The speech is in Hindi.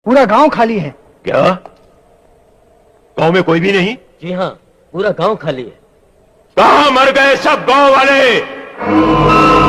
पूरा गांव खाली है। क्या गांव में कोई भी नहीं? जी हाँ, पूरा गांव खाली है। कहाँ मर गए सब गांव वाले?